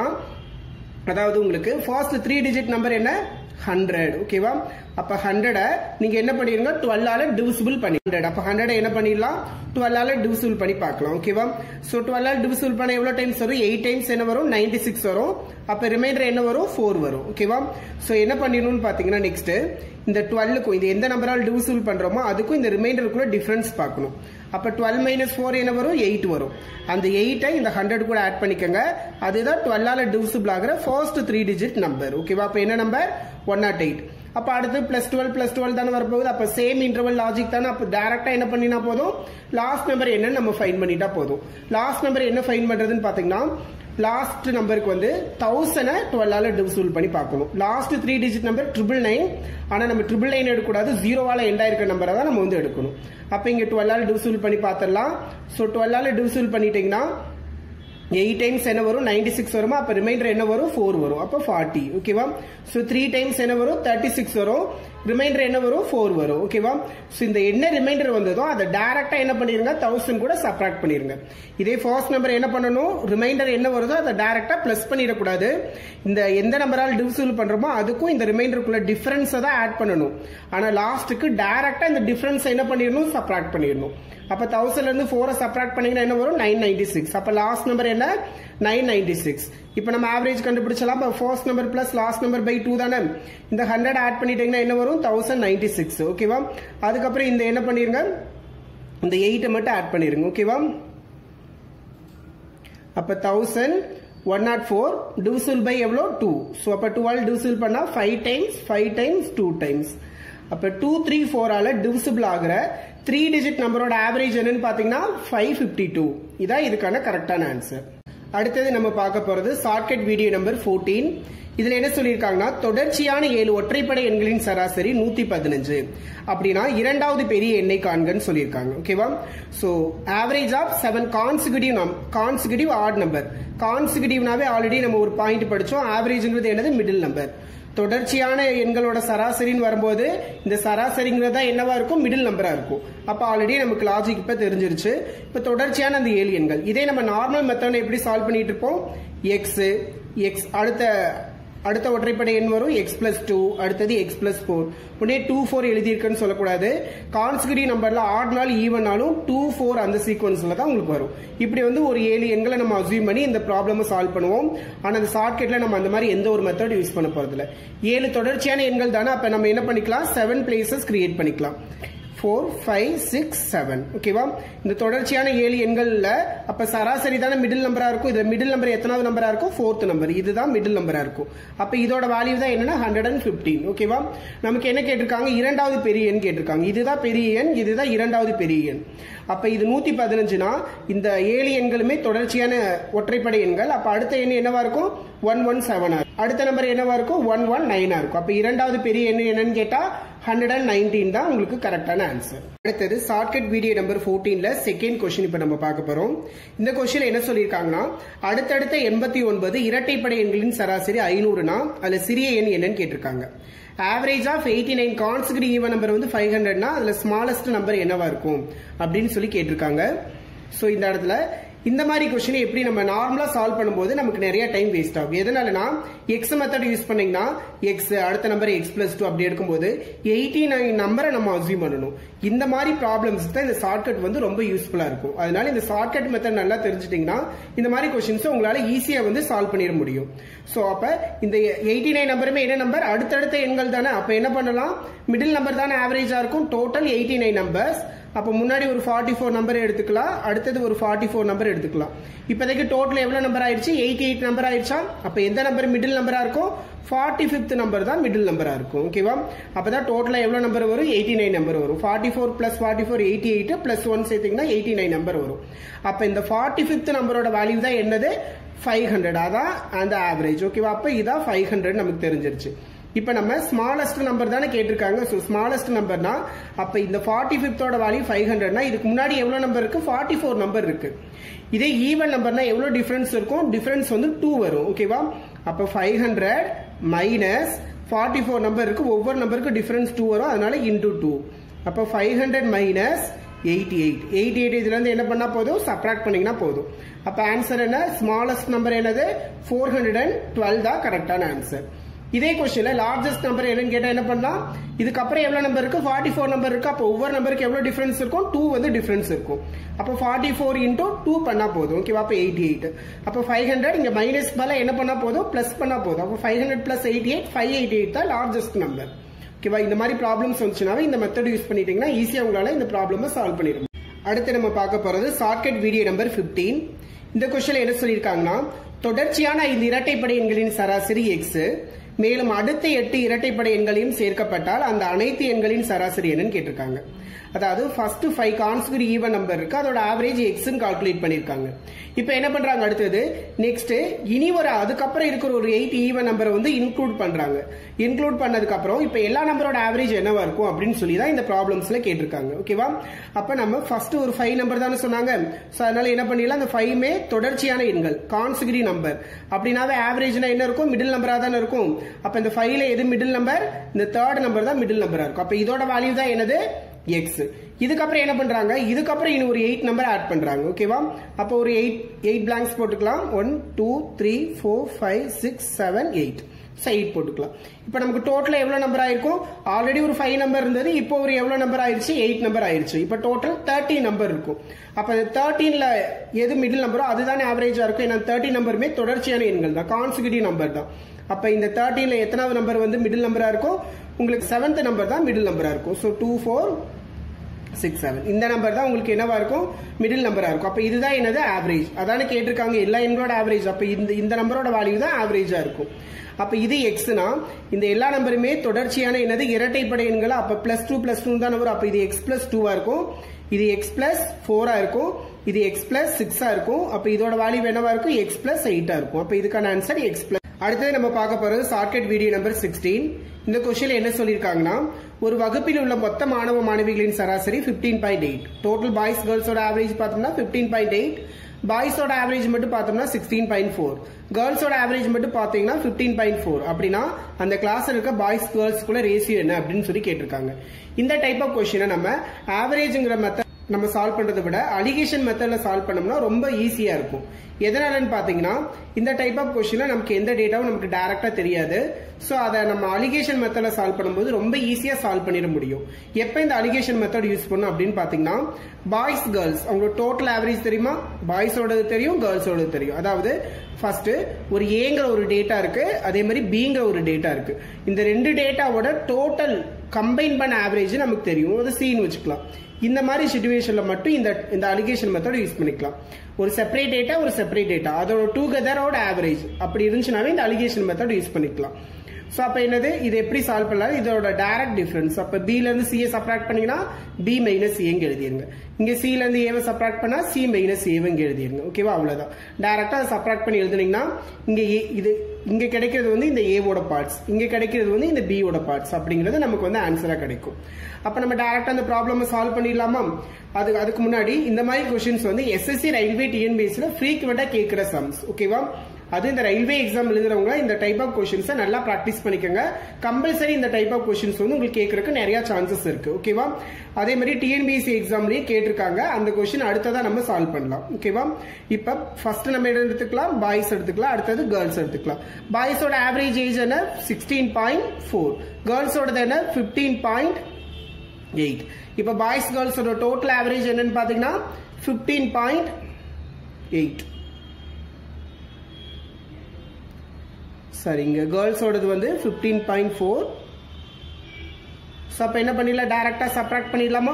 அதாவது உங்களுக்கு ஃபர்ஸ்ட் த்ரீ டிஜிட் நம்பர் என்ன, ஹண்ட்ரட். ஓகேவா, அப்ப ஹண்ட்ரட் நீங்க என்ன பண்ணிருங்க, டுவெல் ஆல டிவிசிபிள் பண்ணி ஹண்ட்ரட். அப்ப ஹண்ட்ரட் என்ன பண்ணிடலாம், டுவெல் ஆல டிவிசிபிள் பண்ணி பார்க்கலாம். ஓகேவா, சோ டுவெல் ஆல டிவிசிபிள் பண்ண எவ்வளவு டைம்ஸ் வரும், எயிட் டைம்ஸ் என்ன வரும், நைன்டி சிக்ஸ் வரும். அப்ப ரிமைண்டர் என்ன வரும், ஃபோர் வரும். ஓகேவா, சோ என்ன பண்ணிடணும்னு பாத்தீங்கன்னா நெக்ஸ்ட் இந்த டுவெல்லுக்கும் இது எந்த நம்பரால் டிவிசிபிள் பண்றோமோ அதுக்கும் இந்த ரிமைண்டருக்குள்ள டிஃபரன்ஸ் பார்க்கணும். அப்ப டுவெல் மைனஸ் ஃபோர் என்ன வரும், எயிட் வரும். அந்த எயிட்டை இந்த ஹண்ட்ரட் கூட ஆட் பண்ணிக்கோங்க. அதுதான் டுவெல் ஆல டிவிசிபிள் ஆகிற ஃபர்ஸ்ட் த்ரீ டிஜிட் நம்பர். ஓகேவா, அப்ப என்ன நம்பர், ஒன் நாட் எயிட். அப்ப அடுத்து பிளஸ் டுவெல் பிளஸ் டுவெல் தானே வரப்போகுது. அப்ப சேம் இன்டர்வல் லாஜிக் தானே. அப்ப டைரக்டா என்ன பண்ணினா போதும், லாஸ்ட் நம்பர் என்னன்னு நம்ம ஃபைன் பண்ணிட்டா போதும். லாஸ்ட் நம்பர் என்ன ஃபைன் பண்றதுன்னு பாத்தீங்கன்னா லாஸ்ட் நம்பருக்கு வந்து தௌசண்ட் டுவெல் ஆல டிவிசிபிள் பண்ணி பார்க்கணும். Last three digit number triple nine. ஆனா நம்ம ட்ரிபிள் நைன் எடுக்கக்கூடாது, ஜீரோவால எண்ட் ஆயிருக்க நம்பரை தான் நம்ம வந்து எடுக்கணும். அப்ப இங்க டுவெல் ஆல டிவிசிபிள் பண்ணி பார்த்துடலாம். சோ டுவெல் ஆல டிவிசிபிள் பண்ணிட்டீங்கன்னா எயிட் டைம்ஸ் என்ன வரும், நைன்டி சிக்ஸ் வருமா. அப்ப ரிமைண்டர் என்ன வரும், ஃபோர் வரும். அப்ப ஃபார்ட்டி. ஓகேவா, சோ த்ரீ டைம்ஸ் என்ன வரும், தேர்ட்டி சிக்ஸ் வரும். ரிமைண்டர் என்ன வரும், ஃபோர் வரும். ஓகேவா, சோ இந்த என்ன ரிமைண்டர் வந்ததோ அதை டைரக்டா என்ன பண்ணிருங்க, தௌசண்ட் கூட சப்ராக்ட் பண்ணிருங்க. இதே ஃபர்ஸ்ட் நம்பர் என்ன பண்ணணும், ரிமைண்டர் என்ன வருதோ அதை டைரக்டா பிளஸ் பண்ணிடக்கூடாது. இந்த எந்த நம்பரால் டிவிசிபிள் பண்றோமோ அதுக்கும் இந்த ரிமைண்டருக்குள்ள டிஃபரன்ஸ் தான் ஆட் பண்ணணும். ஆனா லாஸ்ட்டுக்கு டைரக்டா இந்த டிஃபரன்ஸ் என்ன பண்ணிடணும், சப்ராக்ட் பண்ணிடணும். அப்ப தௌசண்ட்ல இருந்து ஃபோரை சப்ராக்ட் பண்ணீங்கன்னா என்ன வரும், நைன் நைன்டி சிக்ஸ். அப்ப லாஸ்ட் நம்பர் என்ன, நைன் நைன்டி சிக்ஸ். இப்ப நம்ம ஆவரேஜ் கண்டுபிடிச்சலாம். First number plus last number by two தானே. இந்த ஹண்ட்ரட் ஆட் பண்ணிட்டீங்கன்னா என்ன வரும், தௌசண்ட் நைன்டி சிக்ஸ். ஓகேவா, அதுக்கப்புறம் இந்த என்ன பண்ணிருங்க, இந்த எயிட்டை மட்டும் ஆட் பண்ணிருங்க. ஓகேவா, அப்ப thousand one nought four divisible by எவ்வளோ, டூ. ஸோ அப்ப டுவெல் டிவிசிபிள் பண்ணா five times, five times, two times. அப்ப டூ த்ரீ ஃபோர் ஆல டிவிசிபிள் ஆகிற த்ரீ டிஜிட் நம்பரோட ஆவரேஜ் என்னன்னு பாத்தீங்கன்னா ஃபைவ் பிப்டி டூ. இதான் இதுக்கான கரெக்டான ஆன்சர். அடுத்தது நம்ம பார்க்க போறது ஷார்ட்கட் வீடியோ நம்பர் ஃபோர்டீன். இதுல என்ன சொல்லியிருக்காங்கன்னா தொடர்ச்சியான ஏழு ஒற்றைப்படை எண்களின் சராசரி நூத்தி பதினஞ்சு. அப்படின்னா இரண்டாவது பெரிய எண்ணை காண்கன்னு சொல்லியிருக்காங்க. ஓகேவா, so average of seven consecutive consecutive odd number. கான்சிக்யூட்டிவ்னாவே ஆல்ரெடி நம்ம ஒரு பாயிண்ட் படிச்சோம். ஆவரேஜ்ங்கிறது என்னது, மிடில் நம்பர். தொடர்ச்சியான எண்களோட சராசரின்னு வரும்போது இந்த சராசரிங்கிறதா என்னவா இருக்கும், மிடில் நம்பரா இருக்கும். அப்ப ஆல்ரெடி நமக்கு லாஜிக் இப்ப தெரிஞ்சிருச்சு. இப்ப தொடர்ச்சியான அந்த ஏழு எண்கள், இதே நம்ம நார்மல் மெத்தட் எப்படி சால்வ் பண்ணிட்டு இருப்போம், எக்ஸ் எக்ஸ் அடுத்த அடுத்த ஒற்றைப்படை எண் வரும் எக்ஸ் பிளஸ் டூ, அடுத்தது எக்ஸ் பிளஸ் போர். உடனே டூ ஃபோர் எழுதியிருக்குன்னு சொல்லக்கூடாது. கான்சிக்யூட்டிவ் நம்பர்ல ஆட்னாலும் ஈவனாலும் டூ ஃபோர் அந்த சீக்வன்ஸ்ல தான் உங்களுக்கு வரும். இப்படி வந்து ஒரு ஏழு எண்களை நம்ம அசியூம் பண்ணி இந்த ப்ராப்ளம் சால்வ் பண்ணுவோம். ஆனா அந்த ஷார்ட்கட்ல நம்ம அந்த மாதிரி எந்த ஒரு மெத்தட் யூஸ் பண்ண போறது இல்ல. ஏழு தொடர்ச்சியான எண்கள் தானே. அப்ப நம்ம என்ன பண்ணிக்கலாம், செவன் பிளேசஸ் கிரியேட் பண்ணிக்கலாம். Four five six seven. ஓகேவா, இந்த தொடர்ச்சியான ஏழு எண்கள்ல அப்ப சராசரி தானே மிடில் நம்பரா இருக்கும். இதுல மிடில் நம்பர் எத்தனாவது நம்பரா இருக்கும், ஃபோர்த் நம்பர். இதுதான் மிடில் நம்பரா இருக்கும். அப்ப இதோட வேல்யூ தான் என்னன்னா ஹண்ட்ரட் அண்ட் பிப்டீன். ஓகேவா, நமக்கு என்ன கேட்டிருக்காங்க, இரண்டாவது பெரிய எண் கேட்டிருக்காங்க. இதுதான் பெரிய எண், இதுதான் இரண்டாவது பெரிய எண். அப்ப இது நூத்தி பதினஞ்சுனா இந்த ஏழு எண்களுமே தொடர்ச்சியான ஒற்றைப்படை எண்கள். அப்ப அடுத்த எண் என்னவா இருக்கும்? One one seven. அடுத்த நம்பர் என்னவா இருக்கும்? ஒன் ஒன் நைனா இருக்கும். அப்ப இரண்டாவது பெரிய எண் என்னன்னு கேட்டா ஹண்ட்ரட் அண்ட் நைன்டீன் தான் உங்களுக்கு கரெக்டான ஆன்சர். அடுத்தது ஷார்ட்கட் வீடியோ நம்பர் பதினான்குல செகண்ட் கொஸ்டின் இப்ப நம்ம பார்க்க போறோம். இந்த கொஸ்டின் என்ன சொல்லியிருக்காங்கன்னா, அடுத்தடுத்த எண்பத்தி ஒன்பது இரட்டைப்படை எண்களின் சராசரி ஐநூறுனா அதுல சிறிய எண் என்னன்னு கேட்டிருக்காங்க. Average of eighty nine consecutive even number வந்து ஃபைவ் ஹண்ட்ரட்னா அதுல ஸ்மாலஸ்ட் நம்பர் என்னவா இருக்கும் அப்படின்னு சொல்லி கேட்டிருக்காங்க. சோ இந்த இடத்துல இந்த மாதிரி கொஸ்டின் எப்படி நம்ம நார்மலா சால்வ் பண்ணும்போது நமக்கு நிறைய டைம் வேஸ்ட் ஆகும். எதனாலனா எக்ஸ் மெத்தட் யூஸ் பண்ணீங்கன்னா எக்ஸ் அடுத்த நம்பர் எக்ஸ் பிளஸ் டூ அப்படி எடுக்கும்போது எயிட்டி நைன் நம்பரை நம்ம அசியூம் பண்ணணும். இந்த மாதிரி ப்ராப்ளம்ஸ் தான் இந்த ஷார்ட்கட் வந்து ரொம்ப யூஸ்ஃபுல்லா இருக்கும். அதனால இந்த ஷார்ட்கட் மெத்தட் நல்லா தெரிஞ்சிட்டீங்கன்னா இந்த மாதிரி கொஸ்டின்ஸ் உங்களால ஈஸியா வந்து சால்வ் பண்ணிட முடியும். சோ அப்ப இந்த எயிட்டி நைன் நம்பருமே என்ன நம்பர்? அடுத்தடுத்த எண்கள் தானே. அப்ப என்ன பண்ணலாம்? மிடில் நம்பர் தானே ஆவரேஜா இருக்கும். Total eighty nine numbers. அப்ப முன்னாடி ஒரு ஃபார்ட்டி ஃபோர் நம்பர் எடுத்துக்கலாம், அடுத்தது ஒரு ஃபார்ட்டி ஃபோர் நம்பர் எடுத்துக்கலாம். இப்போதைக்கு டோட்டல் எவ்வளவு நம்பர் ஆயிடுச்சு? எயிட்டி எயிட் நம்பர் ஆயிடுச்சா? அப்ப எந்த நம்பர் மிடில் நம்பரா இருக்கும்? ஃபார்ட்டி ஃபிஃப்த் நம்பர் தான் மிடில் நம்பரா இருக்கும். ஓகேவா? அப்பதான் டோட்டலா எவ்வளவு நம்பர் வரும்? எயிட்டி நைன் நம்பர் வரும். Forty four plus forty four eighty eight plus one சேர்த்தீங்கன்னா எயிட்டி நைன் நம்பர் வரும். அப்ப இந்த ஃபார்ட்டி ஃபிஃப்த் நம்பரோட வேல்யூ தான் என்னது? Five hundred. அதான் அந்த ஆவரேஜ். ஓகேவா? அப்ப இதான் ஃபைவ் ஹண்ட்ரட் நமக்கு தெரிஞ்சிருச்சு. இப்ப நம்ம ஸ்மாலஸ்ட் நம்பர் தானே கேட்டிருக்காங்க. சோ ஸ்மாலஸ்ட் நம்பர்னா அப்ப இந்த ஃபார்ட்டி ஃபிஃப்த்தோட வேல்யூ ஃபைவ் ஹண்ட்ரட்னா இதுக்கு முன்னாடி எவ்வளவு நம்பர் இருக்கு? ஃபார்ட்டி ஃபோர் நம்பர் இருக்கு. இதே ஈவன் நம்பர்னா எவ்வளவு டிஃபரன்ஸ் இருக்கும்? டிஃபரன்ஸ் வந்து டூ வரும். ஓகேவா? அப்ப five hundred minus forty four number இருக்கு. ஒவ்வொரு நம்பருக்கு டிஃபரன்ஸ் டூ வரும். அதனால இன்டூ டூ. அப்ப five hundred minus eighty eight. Eighty eight இதுல இருந்து என்ன பண்ணா போதும்? சப்ராக்ட் பண்ணீங்கன்னா போதும். அப்ப ஆன்சர் என்ன? ஸ்மாலஸ்ட் நம்பர் என்னது? ஃபோர் ஹண்ட்ரட் அண்ட் டுவெல் தான் கரெக்டான ஆன்சர். இதே கொஸ்டின்ல லார்ஜஸ்ட் நம்பர் என்னன்னு கேட்டா என்ன பண்ணலாம்? இதுக்கப்புறம் எவ்வளவு நம்பர் இருக்கு? ஃபார்ட்டி ஃபோர் நம்பர் இருக்கு. அப்ப ஒவ்வொரு நம்பருக்கு எவ்வளவு டிஃபரன்ஸ் இருக்கும்? டூ வந்து டிஃபரன்ஸ் இருக்கும். அப்ப ஃபார்ட்டி ஃபோர் இன்டூ டூ பண்ணா போதும். ஓகேவா? அப்ப எயிட்டி எயிட். அப்ப ஃபைவ் ஹண்ட்ரட் இங்க மைனஸ் மேல என்ன பண்ணா போதும்? பிளஸ் பண்ணா போதும். அப்ப five hundred plus eighty eight five eighty eight தான் லார்ஜஸ்ட் நம்பர். ஓகேவா? இந்த மாதிரி ப்ராப்ளம்ஸ் வந்துச்சுனாவே இந்த மெத்தட் யூஸ் பண்ணிட்டீங்கன்னா ஈஸியா உங்களால இந்த ப்ராப்ளம் சால்வ் பண்ணிடும். அடுத்து நம்ம பார்க்க போறது ஷார்ட்கட் வீடியோ நம்பர் பிப்டீன். இந்த கொஸ்டின்ல என்ன சொல்லியிருக்காங்கன்னா, தொடர்ச்சியான ஐந்து இரட்டைப்படை எண்களின் சராசரி எக்ஸ், மேலும் அடுத்த எட்டு இரட்டைப்படை எண்களையும் சேர்க்கப்பட்டால் அந்த அனைத்து எண்களின் சராசரி என்னன்னு கேட்டிருக்காங்க. அதாவது first five consecutive even number இருக்கு, அதோட ஆவரேஜ் எக்ஸ் கால்குலேட் பண்ணிருக்காங்க. இப்ப என்ன பண்றாங்க? அடுத்தது நெக்ஸ்ட் இனி ஒரு அதுக்கப்புறம் இருக்கிற ஒரு எயிட் ஈவன் நம்பரை வந்து இன்க்ளூட் பண்றாங்க. இன்க்ளூட் பண்ணதுக்கு அப்புறம் இப்ப எல்லா நம்பரோட ஆவரேஜ் என்னவா இருக்கும் அப்படின்னு சொல்லி தான் இந்த ப்ராப்ளம்ஸ்ல கேட்டிருக்காங்க. ஓகேவா? அப்ப நம்ம ஃபர்ஸ்ட் ஒரு ஃபைவ் நம்பர் தானே சொன்னாங்க. சோ அதனால என்ன பண்ணிடலாம்? அந்த ஃபைவ்மே தொடர்ச்சியான எண்கள், கான்சிக்யூட்டிவ் நம்பர். அப்படின்னாவே ஆவரேஜ்னா என்ன இருக்கும்? மிடில் நம்பரா தானே இருக்கும். அப்ப இந்த ஃபைவ்ல எது மிடில் நம்பர்? இந்த தேர்ட் நம்பர் தான் மிடில் நம்பரா இருக்கும். அப்ப இதோட வேல்யூ தான் என்னது? எக்ஸ். இதுக்கப்புறம் என்ன பண்றாங்க? இதுக்கப்புறம் இன்னும் ஒரு எயிட் நம்பர் ஆட் பண்றாங்க. ஓகேவா? அப்போ ஒரு எயிட் எயிட் பிளாங்க்ஸ் போட்டுக்கலாம். One two three four five six seven eight. Eight போட்டுக்கலாம். இப்ப நமக்கு டோட்டலா எவ்வளவு நம்பர் ஆயிருக்கும்? ஆல்ரெடி ஒரு ஃபைவ் நம்பர் இருந்தது, இப்போ ஒரு எவ்வளவு நம்பர் ஆயிருச்சு? எயிட் நம்பர் ஆயிருச்சு. இப்ப டோட்டல் தேர்ட்டீன் நம்பர் இருக்கும். அப்ப தேர்ட்டீன்ல எது மிடில் நம்பரோ அதுதானே ஆவரேஜா இருக்கும். ஏன்னா தேர்ட்டீன் நம்பருமே தொடர்ச்சியான எண்கள் தான், கான்சிக்யூட்டிவ் நம்பர் தான். அப்ப இந்த தேர்ட்டீன்ல எத்தனாவது நம்பர் வந்து மிடில் நம்பரா இருக்கும்? உங்களுக்கு செவன்த் நம்பர் தான் மிடில் நம்பரா இருக்கும். So two four six seven இந்த நம்பர் தான் உங்களுக்கு என்னவா இருக்கும்? மிடில் நம்பரா இருக்கும். அப்ப இதுதான் என்னது? ஆவரேஜ். அதானே கேட்டிருக்காங்க எல்லா எண்களோட ஆவரேஜ். அப்ப இந்த இந்த நம்பரோட வேல்யூ தான் ஆவரேஜா இருக்கும். அப்ப இது எக்ஸ்னா இந்த எல்லா நம்பருமே தொடர்ச்சியான என்னது? இரட்டைப்படை எண்கள். அப்ப பிளஸ் டூ பிளஸ் டூ தான் வரும். அப்ப இது எக்ஸ் பிளஸ் டூவா இருக்கும், இது எக்ஸ் பிளஸ் ஃபோரா இருக்கும், இது எக்ஸ் பிளஸ் சிக்ஸா இருக்கும். அப்ப இதோட வேல்யூ என்னவா இருக்கும்? எக்ஸ் பிளஸ் எயிட்டா இருக்கும். அப்ப இதுக்கான ஆன்சர் எக்ஸ் பிளஸ். அடுத்தது நம்ம பார்க்க போறது ஷார்ட்கட் வீடியோ நம்பர் சிக்ஸ்டீன். இந்த கொஸ்டின்ல என்ன சொல்லியிருக்காங்கன்னா, ஒரு வகுப்பில் உள்ள மொத்த மாணவ மாணவிகளின் சராசரி fifteen point eight. Total boys கேர்ள்ஸோட ஆவரேஜ் பார்த்தோம்னா பிப்டீன் பாயிண்ட் எயிட். பாய்ஸோட ஆவரேஜ் மட்டும் பார்த்தோம்னா சிக்ஸ்டீன் பாயிண்ட் ஃபோர். கேர்ள்ஸோட ஆவரேஜ் மட்டும் பாத்தீங்கன்னா பிப்டீன் பாயிண்ட் ஃபோர். அப்படின்னா அந்த கிளாஸ்ல இருக்க பாய்ஸ் கேர்ள்ஸ்க்குள்ள ரேஷியோ என்ன அப்படின்னு சொல்லி கேட்டிருக்காங்க. இந்த டைப் ஆஃப் கொஸ்டினை நம்ம ஆவரேஜ்ங்கிற மெத்தட் நம்ம சால்வ் பண்றதை விட அலிகேஷன் மெத்தட்ல சால்வ் பண்ணோம்னா ரொம்ப ஈஸியா இருக்கும். எதனாலன்னு பாத்தீங்கன்னா இந்த டைப் ஆஃப் கொஸ்டின்ல நமக்கு எந்த டேட்டாவும் நமக்கு டைரக்டா தெரியாது. சோ அதை நம்ம அலிகேஷன் மெத்தட்ல சால்வ் பண்ணும்போது ரொம்ப ஈஸியா சால்வ் பண்ணிட முடியும். எப்ப இந்த அலிகேஷன் மெத்தட் யூஸ் பண்ணும் அப்படின்னு பாத்தீங்கன்னா, பாய்ஸ் கேர்ள்ஸ் அவங்களோட டோட்டல் ஆவரேஜ் தெரியுமா? பாய்ஸோடது தெரியும், கேர்ள்ஸோடது தெரியும். அதாவது ஃபர்ஸ்ட் ஒரு ஏங்கிற ஒரு டேட்டா இருக்கு, அதே மாதிரி பிங்கிற ஒரு டேட்டா இருக்கு. இந்த ரெண்டு டேட்டாவோட டோட்டல் கம்பைன் பண்ண ஆவரேஜ் நமக்கு தெரியும். அது சீன் வச்சுக்கலாம். இந்த மாதிரி சிச்சுவேஷன்ல மட்டும் இந்த இந்த அலிகேஷன் மெத்தட் யூஸ் பண்ணிக்கலாம். ஒரு செப்பரேட் டேட்டா ஒரு செப்பரேட் டேட்டா அதோட டூகெதரோட ஆவரேஜ் அப்படி இருந்துச்சுனாவே இந்த அலிகேஷன் மெத்தட் யூஸ் பண்ணிக்கலாம். சோ அப்ப என்னது இது எப்படி சால்வ் பண்ணலாம் இதோட டைரக்ட் டிஃபரன்ஸ் அப்ப b ல இருந்து c ஐ சப்ட்ராக்ட் பண்ணீங்கன்னா b மைனஸ் a ங்க எழுதிருங்க இங்க c ல இருந்து a வை சப்ட்ராக்ட் பண்ணா c மைனஸ் a ங்க எழுதிருங்க ஓகேவா அவ்வளவுதான் டைரக்ட்டா சப்ட்ராக்ட் பண்ணி எழுதுனீங்கன்னா இங்க இது இங்க கிடைக்கிறது வந்து இந்த a ஓட பார்ட்ஸ் இங்க கிடைக்கிறது வந்து இந்த b ஓட பார்ட்ஸ் அப்படிங்கிறது நமக்கு வந்து ஆன்சரா கிடைக்கும் அப்ப நம்ம டைரக்ட்டா அந்த ப்ராப்ளமை சால்வ் பண்ணிடலாமா அது அதுக்கு முன்னாடி இந்த மாதிரி क्वेश्चंस வந்து எஸ்எஸ்சி ரயில்வே டிஎன்பிஎஸ்சில ஃப்ரீக்வெண்டா கேக்குற சம்ஸ் ஓகேவா அது இந்த ரயில்வே எக்ஸாம் எழுதுறவங்க இந்த டைப் ஆஃப் क्वेश्चंस நல்லா பிராக்டிஸ் பண்ணிக்கங்க கம்பல்சரி இந்த டைப் ஆஃப் क्वेश्चंस வந்து உங்களுக்கு கேக்குறதுக்கு நிறைய சான்சஸ் இருக்கு ஓகேவா அதே மாதிரி டிஎன்பிஎஸ்சி எக்ஸாம்லயே கேட்டிருக்காங்க அந்த क्वेश्चन அடுத்ததா நம்ம சால்வ் பண்ணலாம் ஓகேவா இப்ப ஃபர்ஸ்ட் நம்ம எடுத்துக்கலாம் பாய்ஸ் எடுத்துக்கலாம் அடுத்தது गर्ल्स எடுத்துக்கலாம் பாய்ஸோட ஆவரேஜ் ஏஜ் என்ன சிக்ஸ்டீன் பாயிண்ட் ஃபோர் गर्ल्सோடது என்ன ஃபிஃப்டீன் பாயிண்ட் எயிட் இப்ப பாய்ஸ் गर्ल्सோட டோட்டல் ஆவரேஜ் என்னன்னு பாத்தீங்கன்னா ஃபிஃப்டீன் பாயிண்ட் எயிட் சரிங்க गर्ल्स ஓடது வந்து ஃபிஃப்டீன் பாயிண்ட் ஃபோர் சோ அப்ப என்ன பண்ணிடலாம் டைரக்ட்டா சப்ட்ராக்ட் பண்ணிடலாமா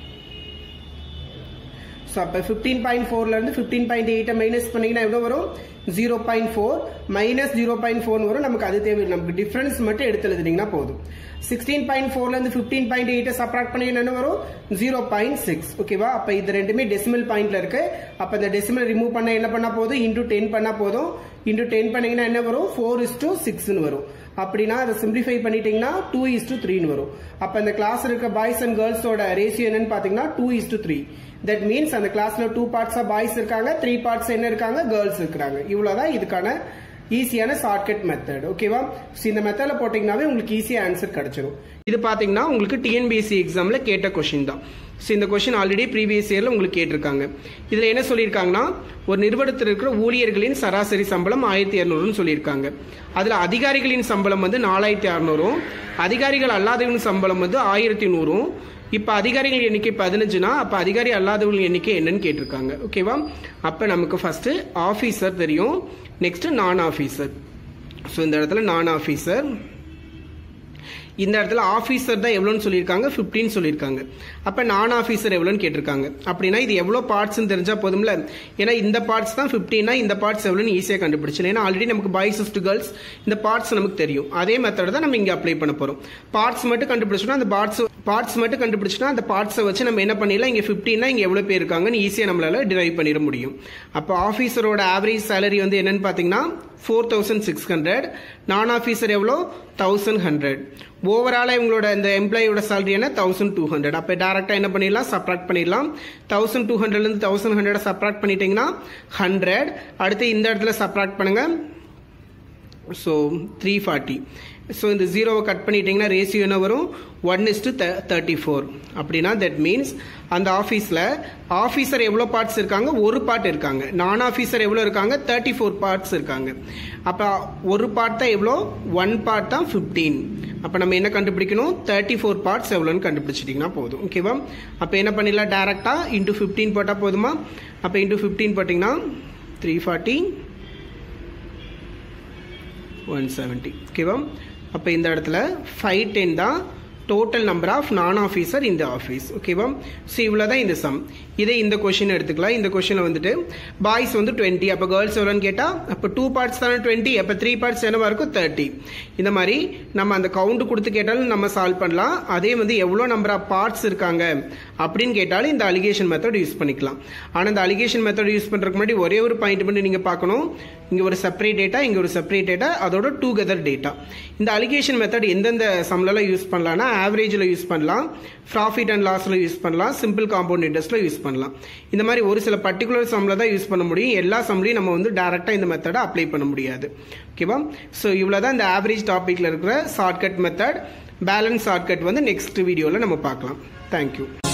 சோ அப்ப ஃபிஃப்டீன் பாயிண்ட் ஃபோர் ல இருந்து ஃபிஃப்டீன் பாயிண்ட் எயிட் மைனஸ் பண்ணீங்கன்னா எவ்வளவு வரும் zero point four minus zero point four வரும் நமக்கு அது தேவை நமக்கு டிஃபரன்ஸ் மட்டும் எடுத்து எழுதுனீங்கன்னா போதும் சிக்ஸ்டீன் பாயிண்ட் ஃபோர் ல இருந்து ஃபிஃப்டீன் பாயிண்ட் எயிட் சப்ட்ராக்ட் பண்ணீங்கன்னா என்ன வரும் ஜீரோ பாயிண்ட் சிக்ஸ் ஓகேவா அப்ப இது ரெண்டுமே டெசிமல் பாயிண்ட்ல இருக்கு அப்ப இந்த டெசிமல் ரிமூவ் பண்ணா என்ன பண்ணா போதும் இன்டூ டென் பண்ணா போதும் இன்டூ டென் பண்ணீங்கன்னா என்ன வரும் ஃபோர் இஸ் டு சிக்ஸ் வரும் அப்படின்னா அதை சிம்பிளிஃபை பண்ணிட்டீங்கன்னா டூ இஸ் டு த்ரீ வரும் அப்ப இந்த கிளாஸ் இருக்க பாய்ஸ் அண்ட் கேர்ள்ஸோட ரேஷியோ என்னன்னு பாத்தீங்கன்னா two is to three that means அந்த கிளாஸ்ல டூ பார்ட்ஸ் ஆஃப் பாய்ஸ் இருக்காங்க த்ரீ பார்ட்ஸ் என்ன இருக்காங்க கேர்ள்ஸ் இருக்காங்க இவ்வளவுதான் இதுக்கான ஈஸியான ஷார்ட்கட் மெத்தட் ஓகேவா இந்த மெத்தட்ல போட்டீங்கன்னாவே உங்களுக்கு ஈஸியா ஆன்சர் கிடைச்சிடும் இது பாத்தீங்கன்னா உங்களுக்கு டிஎன்பிஎஸ்சி எக்ஸாம்ல கேட்ட क्वेश्चन தான் சோ இந்த क्वेश्चन ஆல்ரெடி ப்ரீவியஸ் இயர்ல உங்களுக்கு கேட்டிருக்காங்க இதுல என்ன சொல்லிருக்காங்கன்னா ஒரு நிறுவனத்தில் இருக்கிற ஊழியர்களின் சராசரி சம்பளம் ஆயிரத்தி இருநூறுன்னு சொல்லியிருக்காங்க அதுல அதிகாரிகளின் சம்பளம் வந்து நாலாயிரத்தி அறுநூறும் அதிகாரிகள் அல்லாதவங்களின் சம்பளம் வந்து ஆயிரத்தி நூறும் இப்ப அதிகாரிகள் எண்ணிக்கை பதினஞ்சுனா அப்ப அதிகாரி அல்லாதவர்கள் எண்ணிக்கை என்னன்னு கேட்டிருக்காங்க ஓகேவா அப்ப நமக்கு ஃபர்ஸ்ட் ஆபீசர் தெரியும் நெக்ஸ்ட் நான் ஆபீசர் சோ இந்த இடத்துல நான் ஆபீசர் இந்த இடத்துல ஆபீசர் தான் எவ்வளவுன்னு சொல்லியிருக்காங்க பிப்டீன் சொல்லியிருக்காங்க அப்ப நான் ஆபீசர் எவ்வளவுன்னு கேட்டிருக்காங்க அப்படின்னா இது எவ்வளவு பார்ட்ஸ் தெரிஞ்சா போதும்ல ஏன்னா இந்த பார்ட்ஸ் தான் பிப்டீனா இந்த பார்ட்ஸ் எவ்வளவுன்னு ஈஸியா கண்டுபிடிச்சு ஏன்னா ஆல்ரெடி நமக்கு பாய்ஸ் டு கேர்ள்ஸ் இந்த பார்ட்ஸ் நமக்கு தெரியும் அதே மெத்தட் தான் நம்ம இங்க அப்ளை பண்ண போறோம் பார்ட்ஸ் மட்டும் கண்டுபிடிச்சோம்னா அந்த பார்ட்ஸ் பார்ட்ஸ் மட்டும் கண்டுபிடிச்சோம்னா அந்த பார்ட்ஸை வச்சு நம்ம என்ன பண்ணிடலாம் இங்க பிப்டீனா இங்க எவ்வளவு பேர் இருக்காங்கன்னு ஈஸியா நம்மளால டிரைவ் பண்ணிட முடியும் அப்ப ஆபீசரோட ஆவரேஜ் சேலரி வந்து என்னன்னு பாத்தீங்கன்னா four thousand six hundred non officer எவ்வளோ தௌசண்ட் ஹண்ட்ரட் ஓவராலா இவங்களோட இந்த எம்ப்ளாயோட சேலரி என்ன தௌசண்ட் டூ ஹண்ட்ரட் அப்ப டைரக்டா என்ன பண்ணிடலாம் சப்ட்ராக்ட் பண்ணிடலாம் தௌசண்ட் டூ ஹண்ட்ரட்ல இருந்து தௌசண்ட் ஹண்ட்ரட் சப்ட்ராக்ட் பண்ணிட்டீங்கன்னா ஹண்ட்ரட் அடுத்து இந்த இடத்துல சப்ட்ராக்ட் பண்ணுங்க ஸோ த்ரீ ஃபார்ட்டி ஸோ இந்த ஜீரோவை கட் பண்ணிட்டீங்கன்னா ரேஷியோ என்ன வரும் one is to thirty four அப்படின்னா தட் மீன்ஸ் அந்த ஆஃபீஸில் ஆஃபீஸர் எவ்வளோ பார்ட்ஸ் இருக்காங்க ஒரு பார்ட் இருக்காங்க நான் ஆஃபீஸர் எவ்வளோ இருக்காங்க தேர்ட்டி ஃபோர் பார்ட்ஸ் இருக்காங்க அப்போ ஒரு பார்ட் தான் எவ்வளோ ஒன் பார்ட் தான் ஃபிஃப்டீன் அப்போ நம்ம என்ன கண்டுபிடிக்கணும் தேர்ட்டி ஃபோர் பார்ட்ஸ் எவ்வளோன்னு கண்டுபிடிச்சிட்டிங்கன்னா போதும் ஓகேவா அப்போ என்ன பண்ணிடலாம் டேரெக்டாக இன்டூ ஃபிஃப்டீன் போட்டால் போதுமா அப்போ இன்டூ ஃபிஃப்டீன் போட்டிங்கன்னா த்ரீ ஃபார்ட்டி ஒன் செவன்ட்டி ஓகேவா அப்போ இந்த இடத்துல ஃபைவ் டென் தான் total number of non officer இந்த ஆஃபீஸ் ஓகேவா ஸோ இவ்வளோதான் இந்த சம் இதே இந்த கொஸ்டின் எடுத்துக்கலாம் இந்த கொஸ்டினில் வந்துட்டு பாய்ஸ் வந்து டுவெண்ட்டி அப்போ கேர்ள்ஸ் எவ்வளோன்னு கேட்டால் அப்போ டூ பார்ட்ஸ் தானே டுவெண்ட்டி அப்போ த்ரீ பார்ட்ஸ் என்னவா இருக்கும் தேர்ட்டி இந்த மாதிரி நம்ம அந்த கவுண்ட் கொடுத்து கேட்டாலும் நம்ம சால்வ் பண்ணலாம் அதே வந்து எவ்வளோ நம்பர் ஆஃப் பார்ட்ஸ் இருக்காங்க அப்படின்னு கேட்டாலும் இந்த அலிகேஷன் மெத்தட் யூஸ் பண்ணிக்கலாம் ஆனால் இந்த அலிகேஷன் மெத்தட் யூஸ் பண்ணுறதுக்கு முன்னாடி ஒரே ஒரு பாயிண்ட் மட்டும் நீங்கள் பார்க்கணும் இங்கே ஒரு செப்பரேட் டேட்டா இங்கே ஒரு செப்பரேட் டேட்டா அதோட டூகெதர் டேட்டா இந்த அலிகேஷன் மெத்தட் எந்தெந்த சம்லலாம் யூஸ் பண்ணலாம்னா ஆவரேஜில் யூஸ் பண்ணலாம் ப்ராஃபிட் அண்ட் லாஸில் யூஸ் பண்ணலாம் சிம்பிள் காம்பவுண்ட் இன்ட்ரெஸ்ட்ல யூஸ் பண்ணலாம் இந்த மாதிரி ஒரு சில பர்டிகுலர் சம்ல தான் யூஸ் பண்ண முடியும் எல்லா சம்லையும் நம்ம வந்து டைரக்டா இந்த மெத்தடை அப்ளை பண்ண முடியாது ஓகேவா ஸோ இவ்வளோதான் இந்த ஆவரேஜ் டாபிக்ல இருக்கிற ஷார்ட்கட் மெத்தட் பேலன்ஸ் ஷார்ட்கட் வந்து நெக்ஸ்ட் வீடியோவில் நம்ம பார்க்கலாம் தேங்க்யூ